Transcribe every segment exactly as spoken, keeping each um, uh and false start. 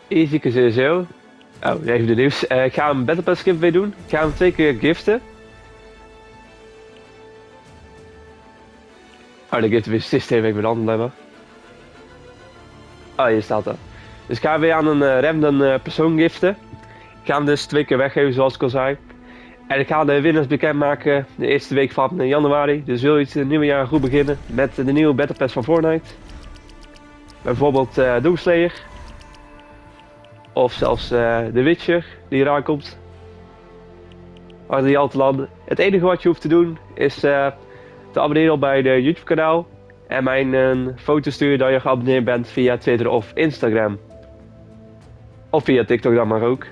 Easy sowieso. Oh, even de nieuws. Uh, ik ga een Battle Pass giveaway doen. Ik ga hem twee keer giften. Oh, de giveaway systeem ik ben dan blijven. Oh, hier staat dat. Dus ik ga weer aan een uh, random uh, persoon giften. Ik ga hem dus twee keer weggeven zoals ik al zei. En ik ga de winnaars bekendmaken de eerste week van januari. Dus wil je het nieuwe jaar goed beginnen met de nieuwe Battle Pass van Fortnite. Bijvoorbeeld uh, Doomslayer. Of zelfs uh, The Witcher die eraan komt. Maar die al te landen. Het enige wat je hoeft te doen is uh, te abonneren op bij de YouTube kanaal. En mij een foto sturen dat je geabonneerd bent via Twitter of Instagram. Of via TikTok dan maar ook.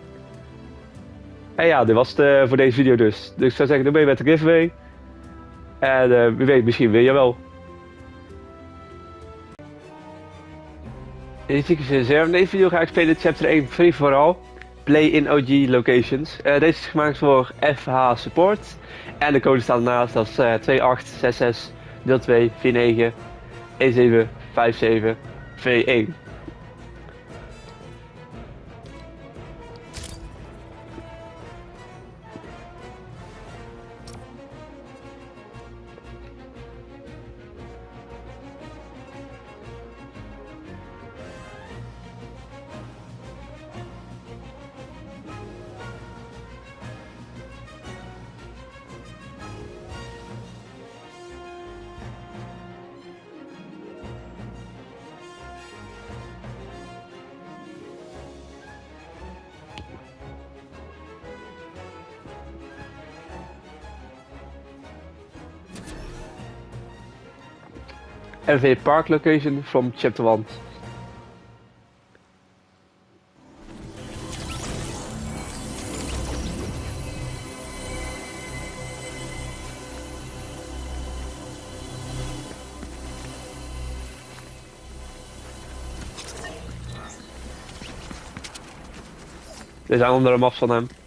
En ja, dit was het uh, voor deze video dus. Dus ik zou zeggen, doe mee met de giveaway. En uh, wie weet, misschien wil je wel. In deze video ga ik spelen chapter één Free for All. Play in O G locations. Uh, deze is gemaakt voor F H Support. En de code staat ernaast, dat is uh, twee acht zes zes nul twee vier negen een zeven vijf zeven twee een. L V Park location from chapter one. We zijn onder de map van hem.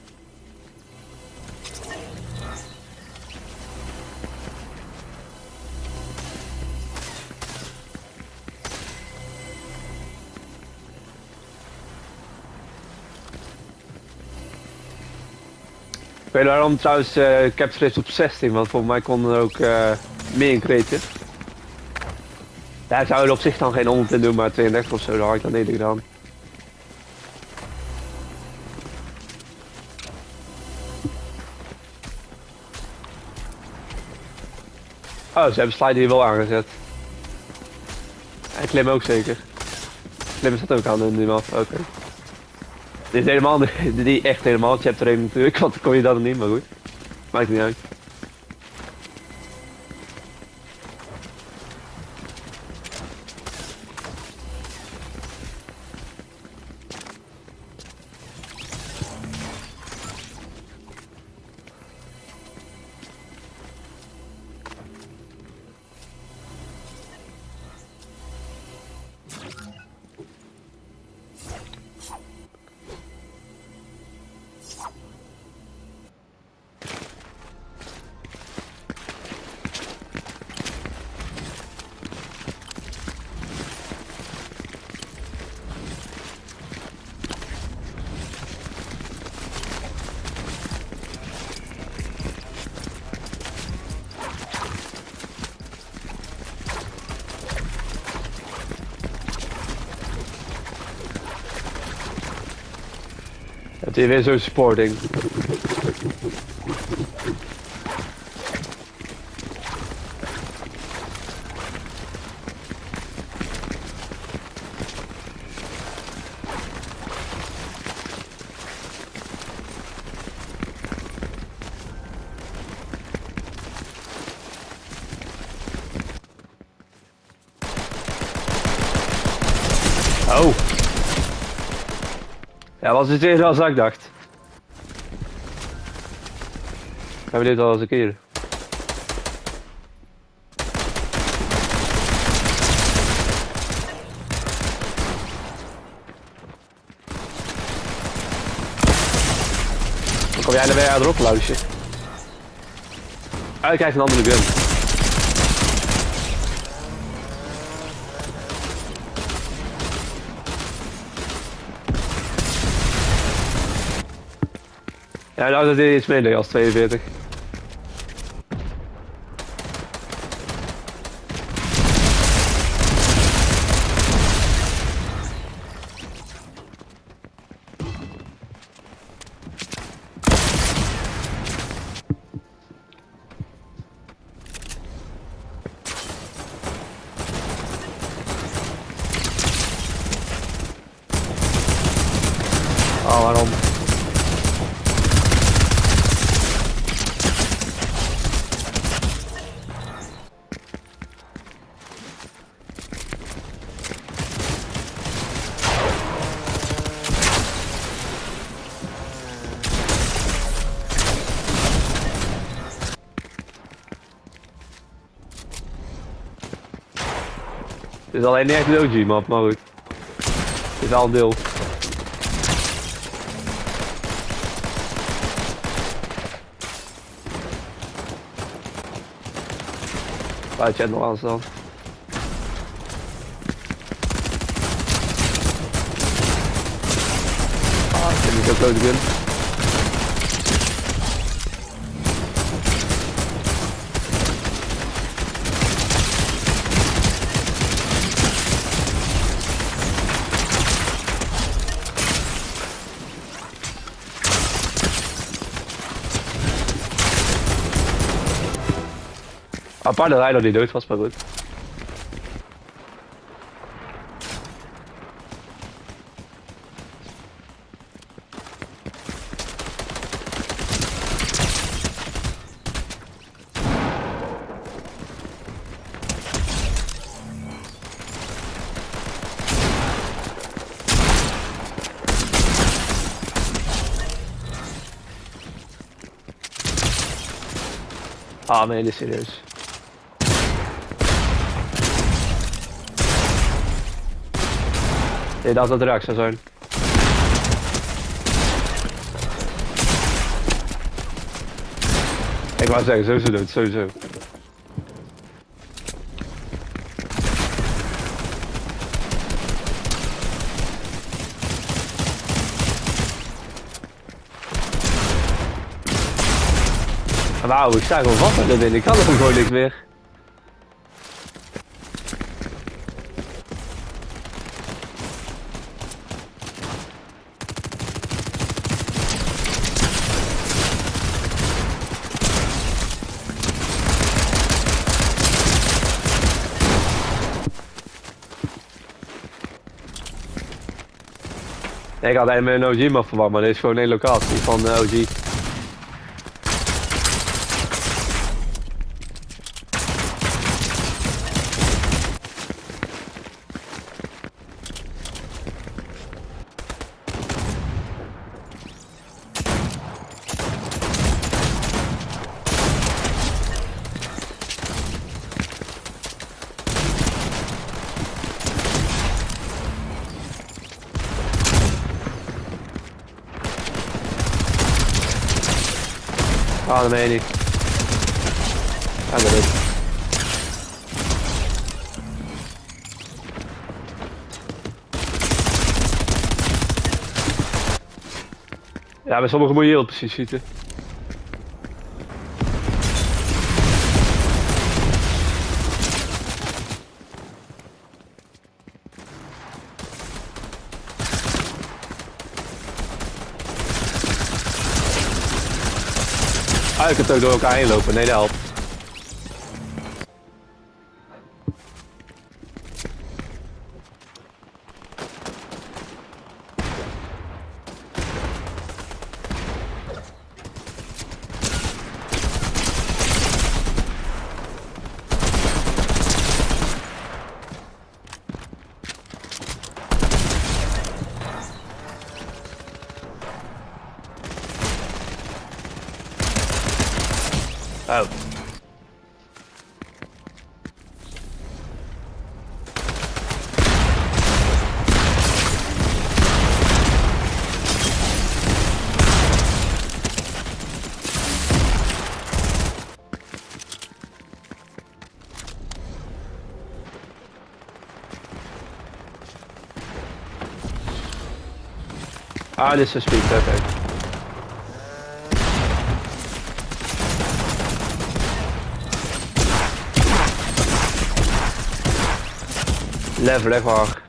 Ik weet waarom trouwens uh, capture is op zestien, want volgens mij kon er ook uh, meer in kreten. Daar zou je op zich dan geen honderd in doen, maar tweeëndertig of zo, daar had ik dan eerder gedaan. Oh, ze hebben slide hier wel aangezet. En klim ook zeker. Klim staat ook aan in die map, oké. Okay. Dit is helemaal niet echt helemaal chapter één natuurlijk, want dan kon je dat niet, maar goed. Maakt niet uit. Het is weer zo'n sporting. Oh. Ja, was het eerder als ik dacht. Hebben we dit al eens een keer? Dan kom jij er weer erop, luisje. Ah, ik krijg een andere gun. Ja, nou dat hij iets minder als tweeënveertig. Oh, waarom? Het is alleen niet echt een O G map, maar goed. Het is wel een deel. Waar chat nog aan staan. Ah, ik vind het ook grote gun. Apart dat hij nog niet dood was, maar goed. Ah nee, dit is serieus. Nee, dat dat raak zou zijn. Ik wou zeggen, sowieso dood, sowieso. Wauw, ik sta gewoon vast met dit ding, ik kan er gewoon niks meer. Nee, ik had eigenlijk een O G map verwacht, maar dit is gewoon één locatie van uh, O G. Ah, dat meen je niet. Ja, dat is. Ja, bij sommigen moet je heel precies schieten. Ah, je kunt ook door elkaar heen lopen, nee dat helpt. Oh. Ah, dit is een speed, oké. Okay. Level, echt waar.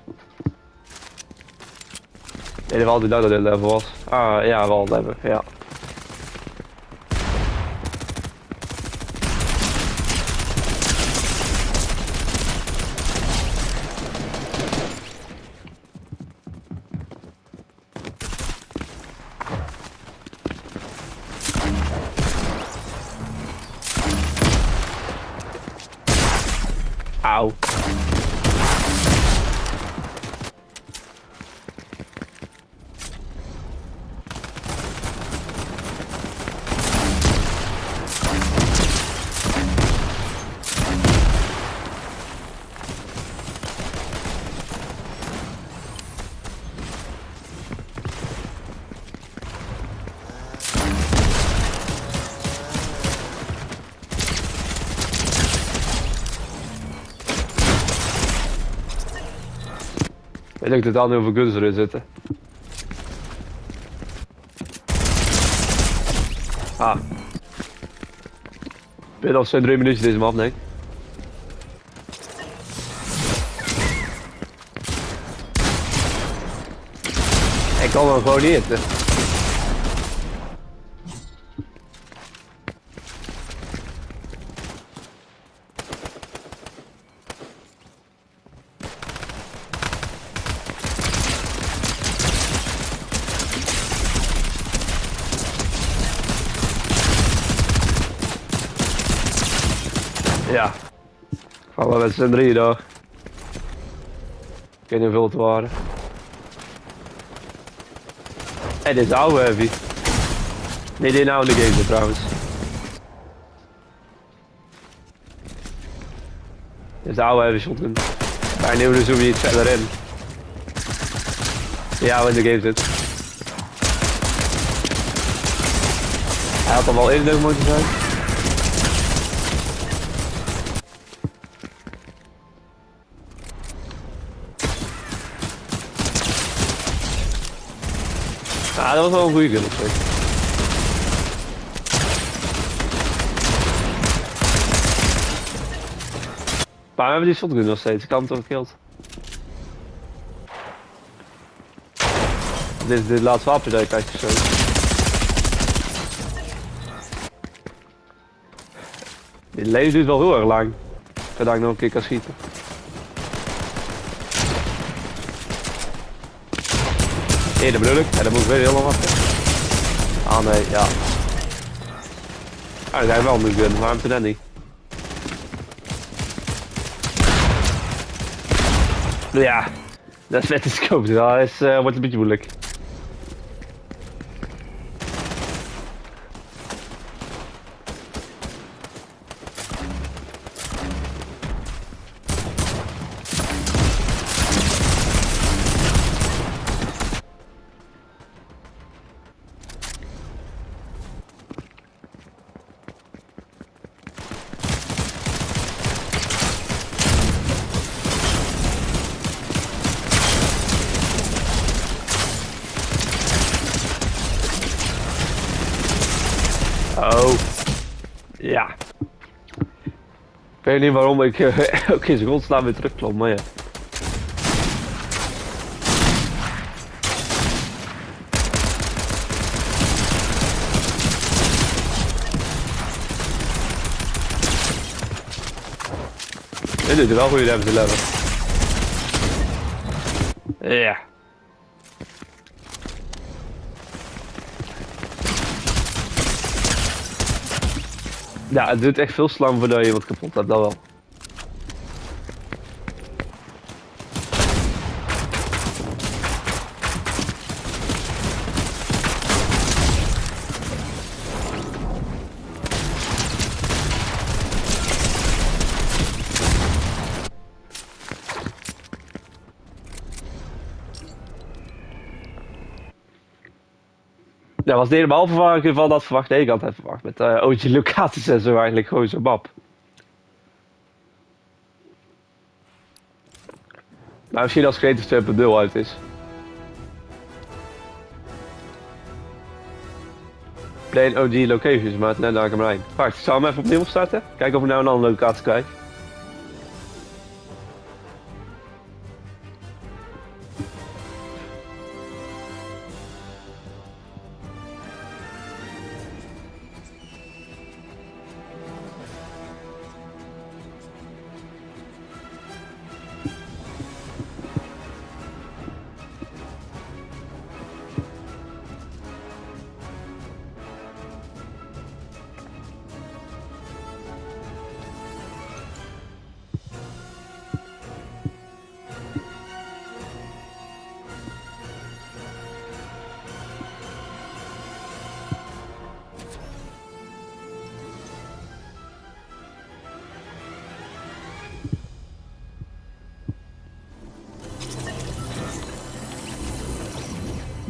Nee, dat was altijd dat dit level was. Ah, ja, wel level, ja. Auw. Ik denk dat er dan over guns erin zitten. Ah. Binnen of zijn drie minuutjes deze map, nee. Ik kan hem gewoon niet hitten. Ja. Gaan we met z'n drieën door. Ik weet niet hoeveel het waren. En dit is oude heavy. Nee, dit nou in de game zit, trouwens. Dit is de oude heavy shotgun. Maar nu zoom je iets verder in. Ja, in de game zit. Hij had al wel eerder moeten zijn. Ah, dat was wel een goede gun op zich. Maar we hebben die shotgun nog steeds, ik kan hem toch gekillt. Dit is dit laatste wapen dat ik krijg zo. Dit leven duurt wel heel erg lang. Zodat ik nog een keer kan schieten. Nee, dat bedoel ik. Ja, dat moet ik weer helemaal wachten. Ah nee, ja. Ah, dat zijn wel een gun, waarom toen net niet? Ja, dat is net de scope, dus dat is, uh, wordt een beetje moeilijk. Oh. Ja. Ik weet niet waarom ik uh, ook in zijn godsnaam weer terugklom, maar ja. Dit doet er wel goede damage level. Ja. Ja, het duurt echt veel slang voordat je wat kapot hebt, dat wel. Ja, was de helemaal verwarring van dat verwacht. Nee, ik had het verwacht met uh, O G locaties en zo eigenlijk gewoon zo'n map. Maar misschien als Creative twee punt nul uit is. Plain O G locations, maar het net naar hem rijden. Wacht, ik zal hem even opnieuw opstarten. Kijken of ik nou een andere locatie krijg.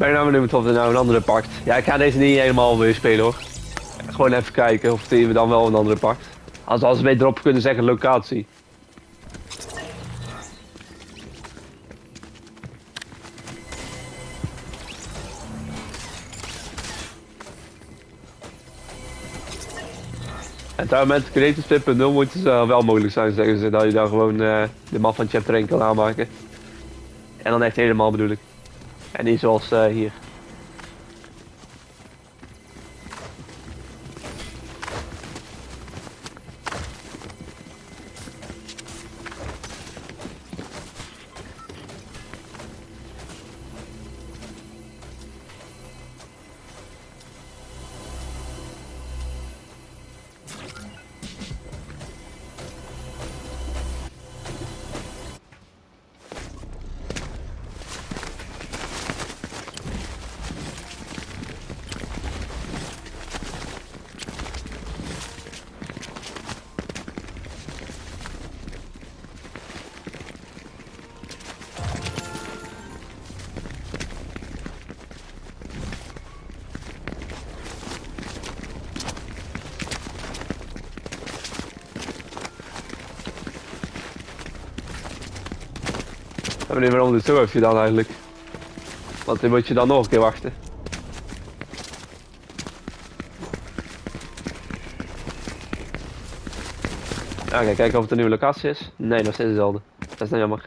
ben nou benieuwd of er nou een andere pakt. Ja, ik ga deze niet helemaal weer spelen hoor. Gewoon even kijken of die we dan wel een andere pakt. Als we als we erop kunnen zeggen locatie. En daar met creative twee punt nul moet het uh, wel mogelijk zijn, zeggen ze, dat je daar gewoon uh, de map van chapter één kan aanmaken. En dan echt helemaal bedoel ik. En niet zoals uh, hier. Ik weet niet waarom dit zo heeft gedaan eigenlijk. Want dan moet je dan nog een keer wachten. Oké, kijken of het een nieuwe locatie is. Nee, nog steeds dezelfde. Dat is nou jammer.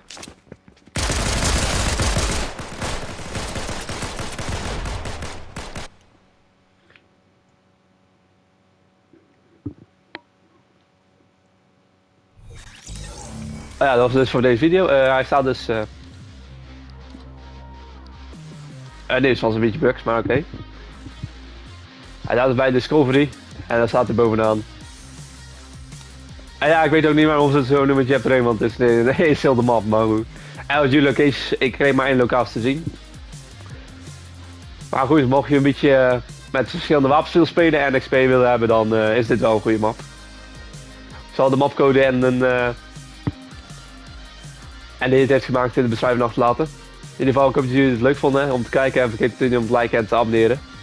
Oh ja, dat was dus voor deze video. Uh, hij staat dus... Uh... Uh, nee, het was een beetje bugs, maar oké. Okay. Hij staat dus bij Discovery. En dan staat er bovenaan. En ja, ik weet ook niet waarom ze het zo noemen met chapter één, want het is een hele map, maar goed. En als jullie locaties, ik kreeg maar één locatie te zien. Maar goed, mocht je een beetje uh, met verschillende wapens willen spelen en X P willen hebben, dan uh, is dit wel een goede map. Ik zal de mapcode en een... Uh, en die het heeft gemaakt in de beschrijving achterlaten. In ieder geval, ik hoop dat jullie het leuk vonden om te kijken en vergeet niet om te liken en te abonneren.